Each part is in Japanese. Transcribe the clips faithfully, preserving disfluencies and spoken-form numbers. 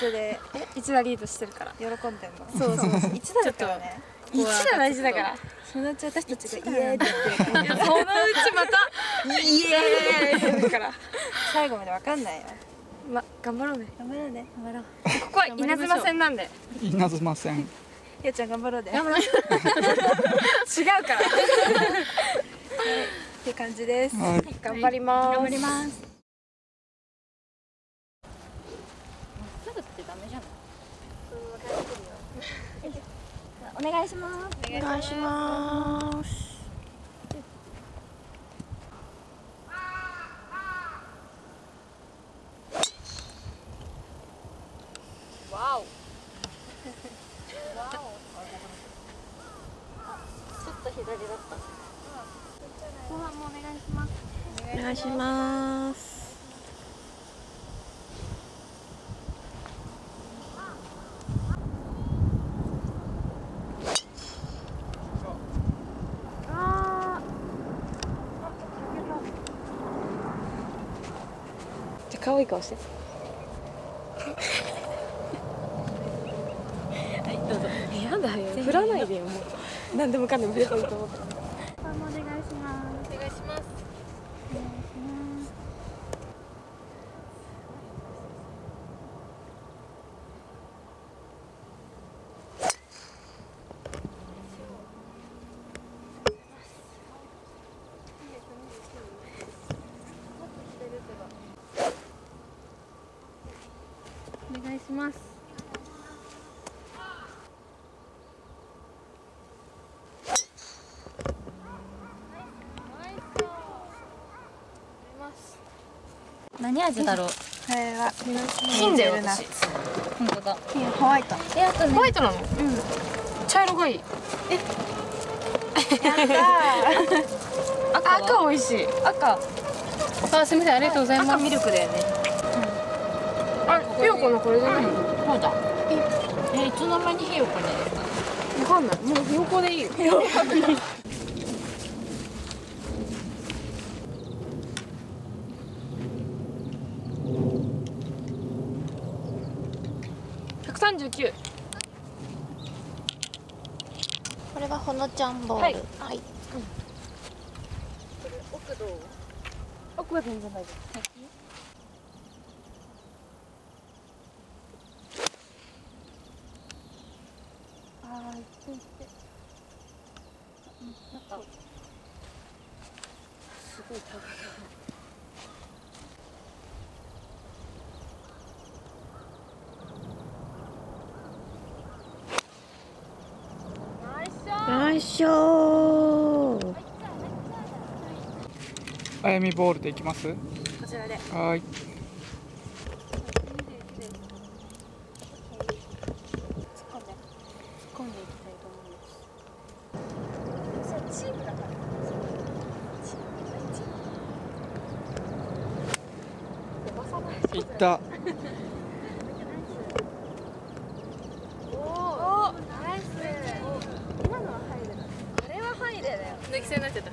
緒で一打リードしてるから喜んでんの。 そうそうそう一打だからね。 一打大事だから。 そのうち私たちがイエーって言ってるから。 いやそのうちまたイエーって言うから最後までわかんないよ。 ま頑張ろうね。 頑張ろうね。頑張ろう。 ここは稲妻線なんで。 稲妻線。 ゆうちゃん頑張ろうで。 頑張ろう。違うから。 って感じです。 頑張ります。 頑張ります。 すぐってダメじゃない。お願いします。 お願いします。 わお。 ちょっと左だった。後半もお願いします。 お願いします。 じゃ可愛い顔して。 はいどうぞ。 やだよ。振らないでよもう。何でもかんでも振ればいいと思った。 後半もお願いします。 お願いします。 お願いします。何味だろう。 これは金だよ私。 本当だ。 金ホワイト。 えあとね。 ホワイトなの？ うん。 茶色がいい。え。 やったー。 赤赤美味しい。赤。あすみませんありがとうございます。 赤ミルクだよね。 あひよこのこれじゃないの？ そうだ。えいつの間にひよこに入れた。 わかんない。もうひよこでいいよ。百三十九。 これはほのちゃんボール。 はい。 はい。 奥どう？奥は全然大丈夫。 あー、いっていって。なんかすごい高い。 よいしょー。 あやみボールでいきます。 こちらで。 はい。 突っ込んで。突っ込んでいきたいと思います。そうチームだから。チームチーム。 いった。 おお、ナイス。今のは入る。あれは入るだよ。 抜き戦になっちゃった。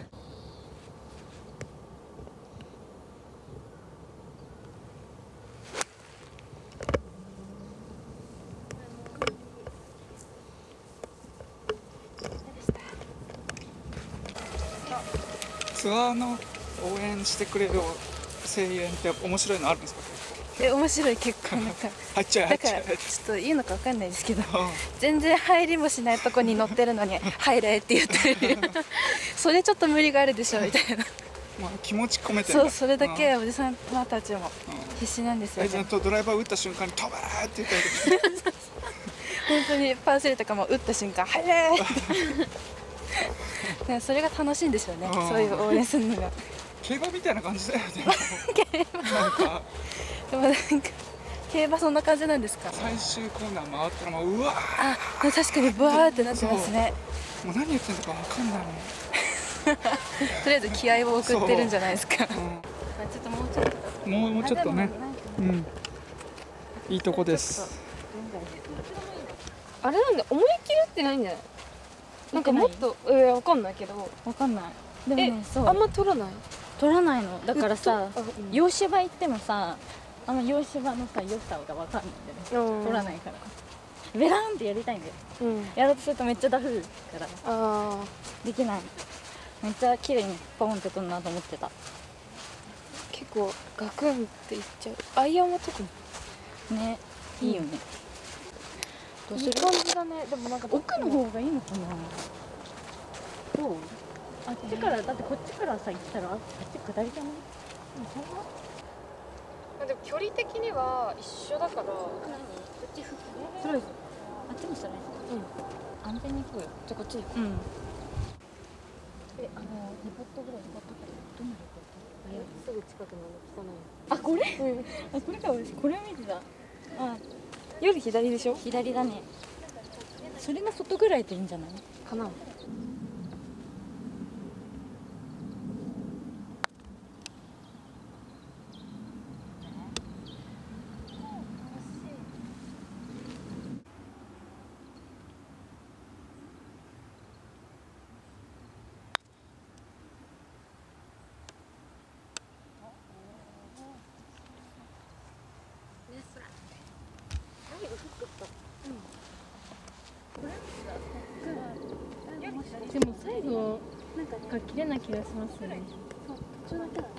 ツアーの応援してくれる声援って面白いのあるんですか？ え、面白い結構なんか。 入っちゃう入だからちょっちゃう。 っと言うのかわかんないですけど、 うん全然入りもしないとこに乗ってるのに入れって言ってる。それちょっと無理があるでしょみたいな。 まあ気持ち込めてるんだ。 そう、それだけうんおじさんたちも必死なんですよえ、ちゃんね。 とドライバー打った瞬間に飛ばーって言ったりとか。 本当にパースリーとかも打った瞬間入れって。それが楽しいんですよね。 うんそういう応援するのが。 競馬みたいな感じだよね。なんかでもなんか競馬そんな感じなんですか？ 最終コーナー回ったらもううわあ、確かにブワーってなってますね。 ー、もう何言ってんのかわかんないもん。 とりあえず気合を送ってるんじゃないですか。 うちょっともうちょっと。 ん、もうもうちょっとね。うん。いいとこです。 あれなんだ、思いっきり打ってないんじゃない？なんかもっと、えー、わかんないけど。 わかんない。でもね、そう。 あんま取らない。 取らないの。だからさうっとあうん、 洋芝行ってもさ、 あの洋芝のさ良さが分かんないんだよね、 うん取らないからベラーンってやりたいんだよ。 うんやろうとするとめっちゃダフるからああできない。めっちゃ綺麗にポンってくるなと思ってた。 結構ガクンっていっちゃう。アイアンは特にね、いいよね。どうする？ いい感じだね。でもなんか奥の方がいいのかな。どう？あっちからだってこっちからさ行ったらあっち下りじゃない？そんな？ でも距離的には一緒だから。 何？こっちスライス。あっちもスライス。うん。安全に行こうよ。 じゃあこっちで。 うん。え、あのレポットぐらいレポットぐらいどんなレポット？ すぐ近くの汚い。 あ、これ？うん。あ、これか私これを見てた。あ、 より左でしょ？ 左だね。それの外ぐらいでいいんじゃない？ かな。 でも最後なんかが綺麗な気がしますね。 途中だけだね。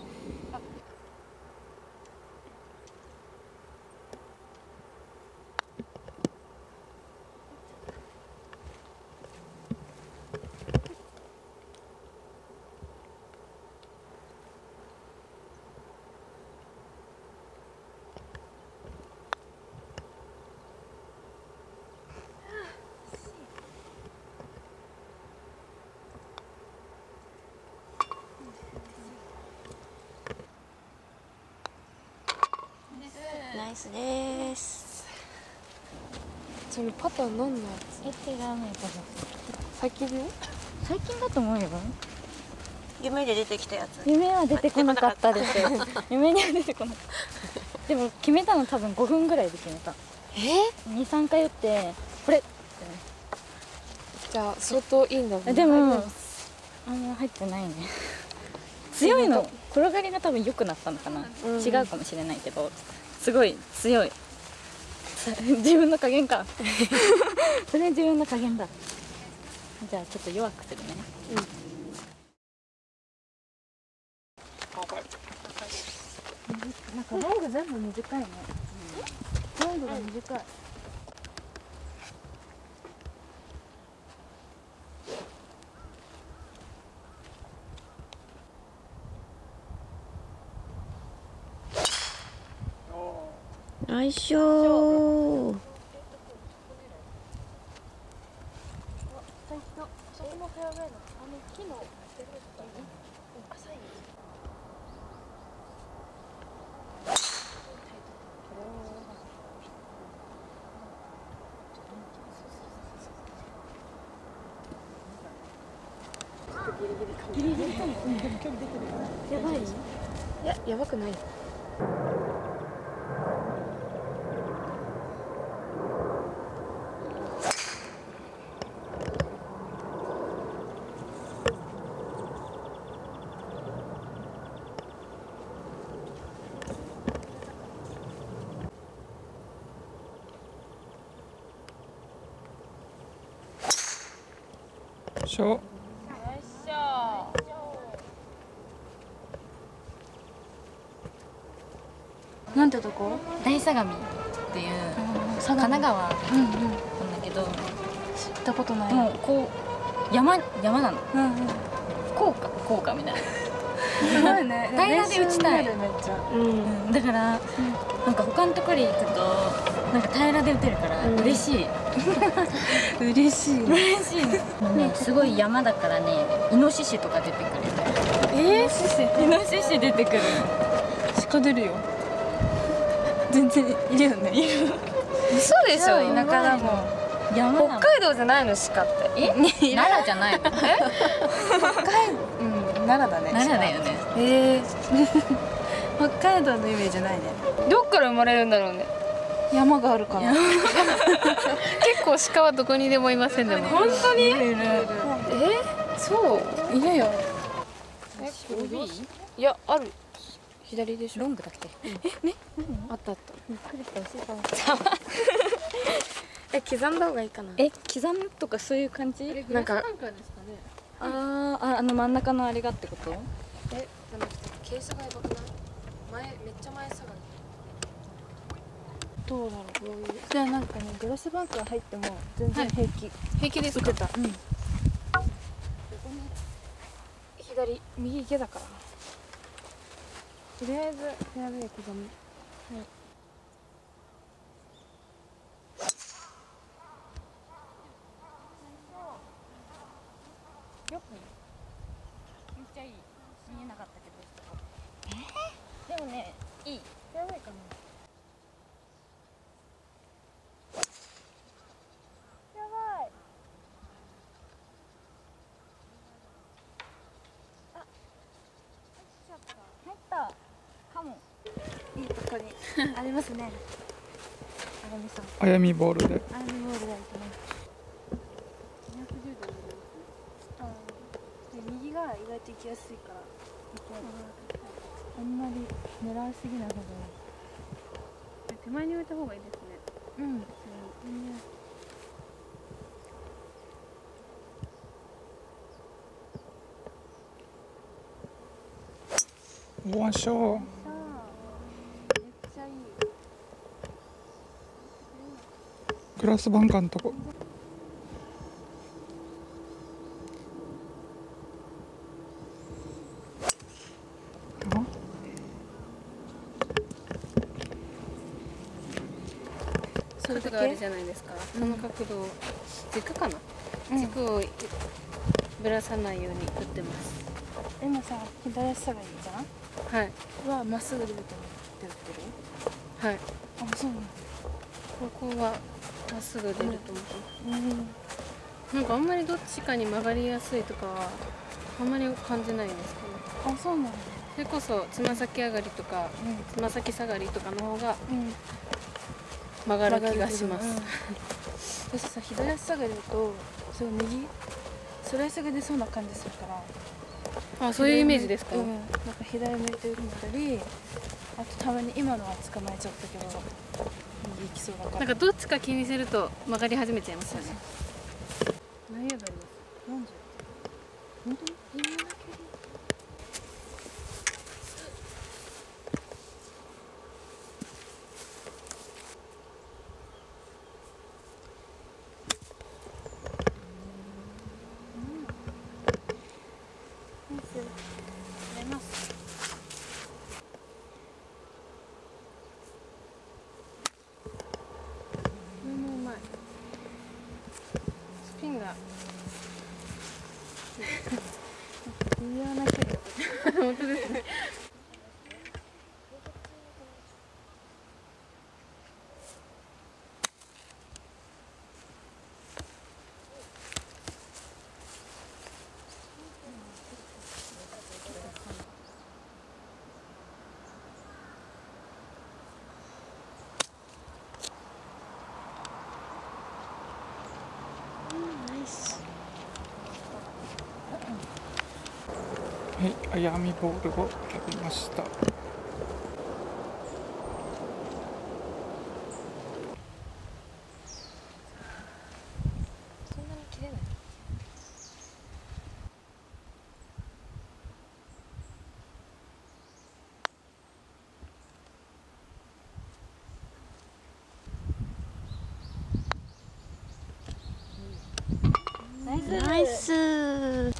ナイスです。 それパターンなんのやえ、違うね。 つ？最近ね？ 最近だと思うよ。 夢で出てきたやつ。 夢は出てこなかったです。夢には出てこなかった。でも決めたの多分ごふんぐらいで決めた。 え？ に、さんかい打ってこれ。 じゃあ相当いいんだもんね。 でもあんま入ってないね。強いの転がりが多分良くなったのかな、 うん、 違うかもしれないけどすごい強い。自分の加減か。それ自分の加減だ。じゃあちょっと弱くするね。 うん。 なんかロング全部短いね。うん、ロングが短い。 よいしょー。 やばい？ いや、やばくない。 しょ。 なんてとこ？大相模っていう神奈川なんだけど、知ったことない。もうこう山山なの。うんうん。福岡福岡みたいな。すごいね。平らで打ちたい。めっちゃ。うん。だからなんか他のところに行くとなんか平らで打てるから嬉しい。 嬉しい。 嬉しいね。ね、すごい山だからね、イノシシとか出てくる。 えー？ イノシシ出てくる。 鹿出るよ。全然いるよね。いる。嘘でしょ。田舎だもん。 山北海道じゃないの鹿って。 え？奈良じゃないの？え？ 北海うん奈良だね。 奈良だよね。 ええ。 北海道のイメージないね。 どっから生まれるんだろうね。 山があるから。 結構鹿はどこにでもいませんでも。本当に？え？そう。 いるよ。 え、いやある。 左でしょ。 ロングだっけ？ えねあったあった。 びっくりした。教ええ刻んだ方がいいかな。 え刻むとかそういう感じ？ なんかあーああの真ん中のあれがってこと？ えじゃなくてケースがやばくない？前めっちゃ前下がり。どうだろう。こういうじゃあなんかねグラスバンカー入っても全然平気。 平気ですか？ 打てた。うん。 左右池だから。とりあえずフェアウェイ刻む。はい。 よくめっちゃいい。見えなかったけど。えー、でもねいい。 フェアウェイかな。 入ったかも。 いいとこにありますね。あやみさん。 あやみボールで。 あやみボールでいいとね。 にひゃくじゅうど入れます。 で右が意外と行きやすいから。あんまり狙いすぎない方がいい。 手前に置いた方がいいですね。 うん。 ワンショー。 めっちゃいい。 グラスバンカーのとこ。 角があるじゃないですか。その角度を軸かな、 うん、 軸をぶらさないように打ってます。 今さ左足下がりじゃん。 はい。 はまっすぐ出ると思って打ってる。 はい。 あ、そうなの。 ここはまっすぐ出ると思ってます。 うん。 なんかあんまりどっちかに曲がりやすいとかはあんまり感じないんですけど。 あ、そうなの。 それこそつま先上がりとか、 うん、 つま先下がりとかの方がうん曲がる気がします。 うん、私さ左足下がりだとそう右スライスが出そうな感じするから。 あ、そういうイメージですか？ うん、なんか左向いて打ったり、あとたまに今のは捕まえちゃったけど右行きそうだから。 なんかどっちか気にすると曲がり始めちゃいますよね。何ヤードあります？ よんじゅう。本当に？微妙な距離。 スピンが微妙な距離。 本当ですね。 はい、あやみボールを蹴りました。 そんなに切れない。 ナイスー。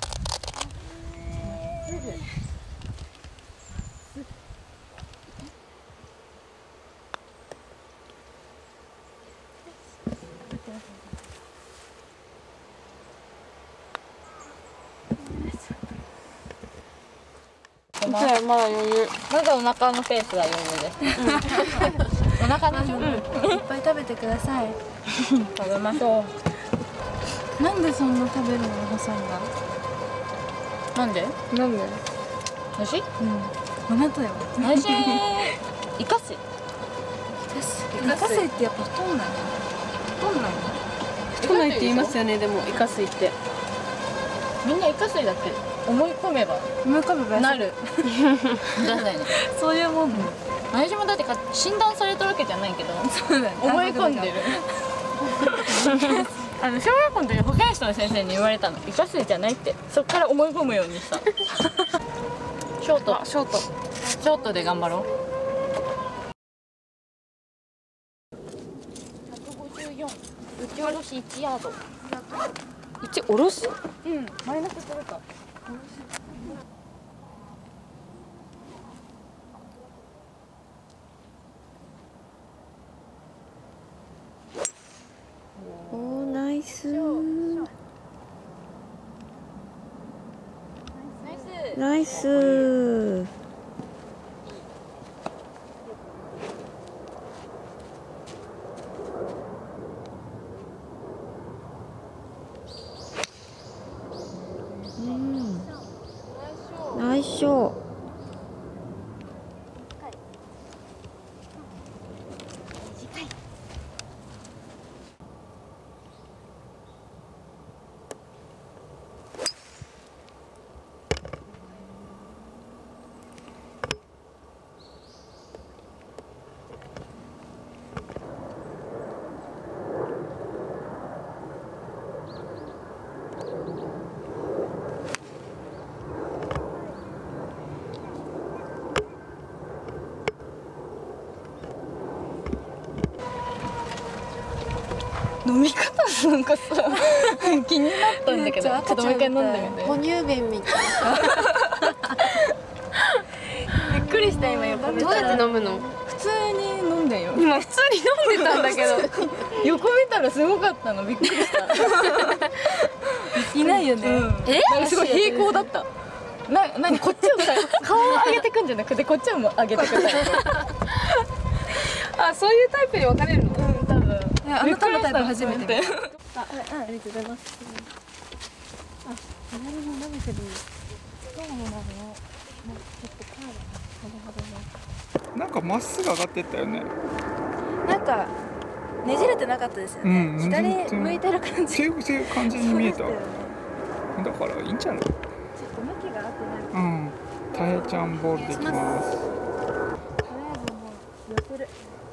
じゃあまだ余裕。 まだお腹のペースは余裕です。お腹の、うん、 いっぱい食べてください。 食べましょう。 なんでそんな食べるの細いんだ。 なんで？ なんで？ おいしい？ うん。あなたよ。 おいしい。イカスイ。 イカスイってやっぱ太んないの？太んないの？ 太ないって言いますよね。でもイカスイってみんなイカスイだって思い込めば思い込めばなるだよね。 そういうもんね。 私もだってか診断されたわけじゃないけどそうだね。 思い込んでるあの小学校の時保健室の先生に言われたのイカ水じゃないってそっから思い込むようにしたショートショート。 ショートで頑張ろう。ひゃくごじゅうよん、打ち下ろしいちヤード。 うちおろし？ うん、マイナスするか。 おー、ナイスナイス。ナイスショー。 飲み方なんかさ気になったんだけどちょっともう一回飲んでみて。 哺乳瓶みたいびっくりした今横見な。どうたらやって飲むの？ 普通に飲んでよ。 今普通に飲んでたんだけど横見たらすごかったのびっくりしたいないよね。 えなんかすごい平行だったな、なにこっちをさ顔を上げてくんじゃなくてこっちをも上げてくタイプあ、そういうタイプに分かれるの？ うん多分いやあなたのタイプ初めて見た。 あ、 ありがとうございます。あ、左に伸びてる。そうなの。もうちょっとカード。なるほどね。 なんかまっすぐ上がってったよね。 なんかねじれてなかったですようね。 ん左ねじれて向いてる感じ。 っていうっていう感じに見えた。 そうでしたよね。 だからいいんじゃない？ ちょっと向きが合ってない。 うん。たえちゃんボールできます。 とりあえずもう寄せる。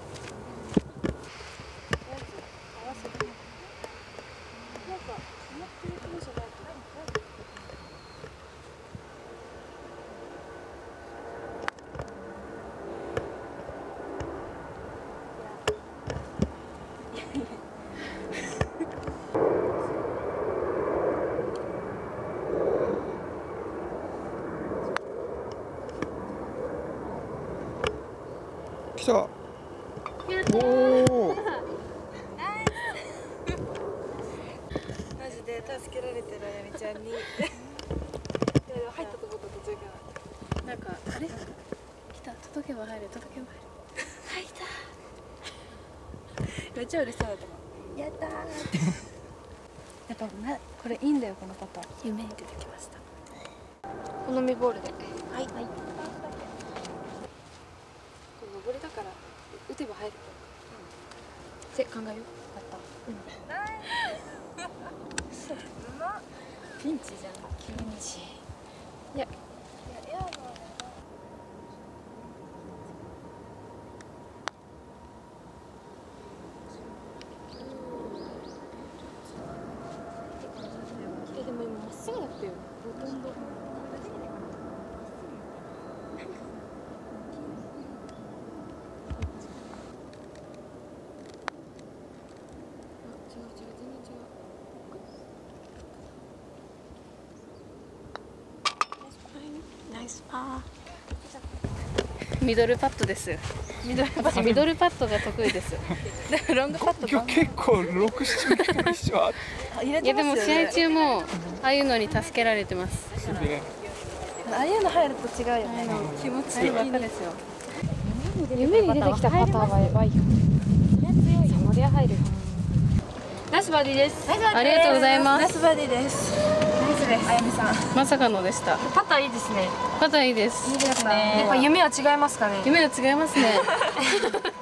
来た。おお。 マジで助けられてるあやみちゃんに。いやでも入ったとこと途中からなんかあれ来た届けば入る届けば入る入っためっちゃ嬉しそうだったもん。やったーやっぱなこれいいんだよこのパターン。夢に出てきました。 好みボールで。 はいはい。これ上りだから打てば入るって考えよう。分かった。 ピンチじゃん急にいやえでも今まっすぐだったよほとんど。 ミドルパットです。ミドル私ミドルパットが得意です。 ロングパット今日結構六七名の一緒あっ入れいやでてますよね。 も試合中もああいうのに助けられてます。 すげえ。 ああいうの入ると違うよね。気持ちいいばっかですよ。 夢に出てきたパターはやばいよ。そりゃ入るよ。 ナイスバディです。 ありがとうございます。 ナイスバディです。ナイスです。あやみさん。 まさかのでした。 パターいいですね。 パターいいです。 いいですね。やっぱ夢は違いますかね。 夢は違いますね。